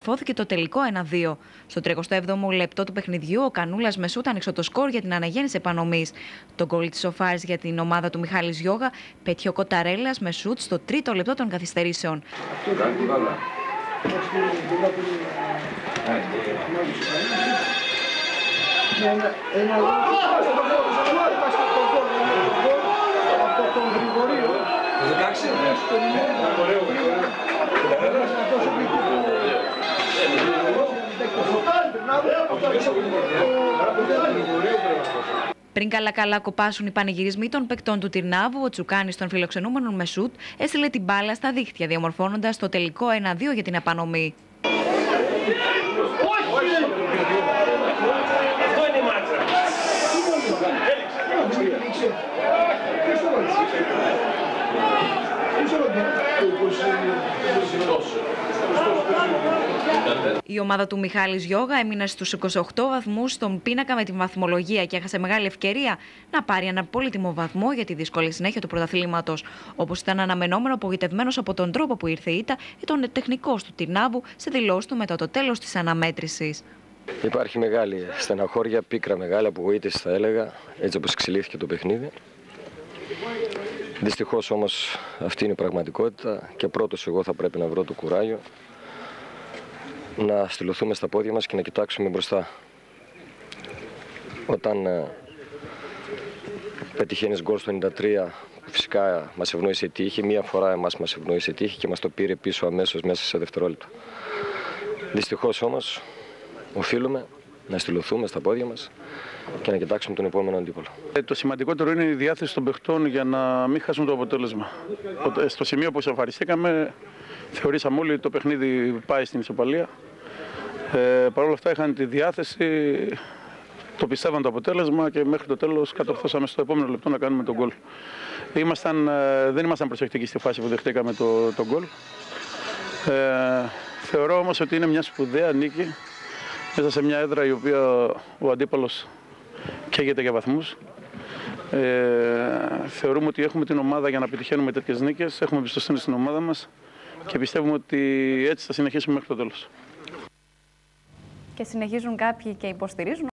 Φώθηκε το τελικό 1-2. Στο 37ο λεπτό του παιχνιδιού, ο Κανούλας Μεσούτ άνοιξε το σκορ για την αναγέννηση επανομής. Το γκολ της Σοφάρης για την ομάδα του Μιχάλης Γιώγα πέτυχε ο Κοταρέλας Μεσούτ στο 3ο λεπτό των καθυστερήσεων. Πριν καλά κοπάσουν οι πανηγυρισμοί των παικτών του Τυρνάβου, ο Τσουκάνης των φιλοξενούμενων Μεσούτ έστειλε την μπάλα στα δίχτυα, διαμορφώνοντας το τελικό 1-2 για την επανομή. Η ομάδα του Μιχάλης Γιώγα έμεινε στους 28 βαθμούς στον πίνακα με τη βαθμολογία και έχασε μεγάλη ευκαιρία να πάρει ένα πολύτιμο βαθμό για τη δύσκολη συνέχεια του πρωταθλήματος. Όπως ήταν αναμενόμενο, απογοητευμένος από τον τρόπο που ήρθε η ήττα, ήταν τεχνικός του Τυρνάβου σε δηλώσεις του μετά το τέλος της αναμέτρησης. Υπάρχει μεγάλη στεναχώρια, πίκρα μεγάλη, απογοήτευση θα έλεγα, έτσι όπως εξελίχθηκε το παιχνίδι. Δυστυχώς όμως αυτή είναι η πραγματικότητα και πρώτος εγώ θα πρέπει να βρω το κουράγιο να στυλωθούμε στα πόδια μας και να κοιτάξουμε μπροστά. Όταν πετυχαίνεις γκολ στο 93, φυσικά μας ευνόησε η τύχη. Μία φορά εμάς μας ευνόησε η τύχη και μας το πήρε πίσω αμέσως μέσα σε δευτερόλεπτα. Δυστυχώς όμως οφείλουμε να στυλωθούμε στα πόδια μας και να κοιτάξουμε τον επόμενο αντίπολο. Το σημαντικότερο είναι η διάθεση των παιχτών για να μην χάσουν το αποτέλεσμα. Στο σημείο που ισοφαριστήκαμε, θεωρήσαμε όλοι ότι το παιχνίδι πάει στην ισοπαλία. Παρ' όλα αυτά είχαν τη διάθεση, το πιστεύαν το αποτέλεσμα και μέχρι το τέλος κατορθώσαμε στο επόμενο λεπτό να κάνουμε τον γκολ. Δεν ήμασταν προσεκτικοί στη φάση που δεχτήκαμε τον γκολ. Θεωρώ όμως ότι είναι μια σπουδαία νίκη μέσα σε μια έδρα η οποία ο αντίπαλος καίγεται για βαθμούς. Θεωρούμε ότι έχουμε την ομάδα για να πετυχαίνουμε τέτοιες νίκες, έχουμε εμπιστοσύνη στην ομάδα μας και πιστεύουμε ότι έτσι θα συνεχίσουμε μέχρι το τέλος. Και συνεχίζουν κάποιοι και υποστηρίζουν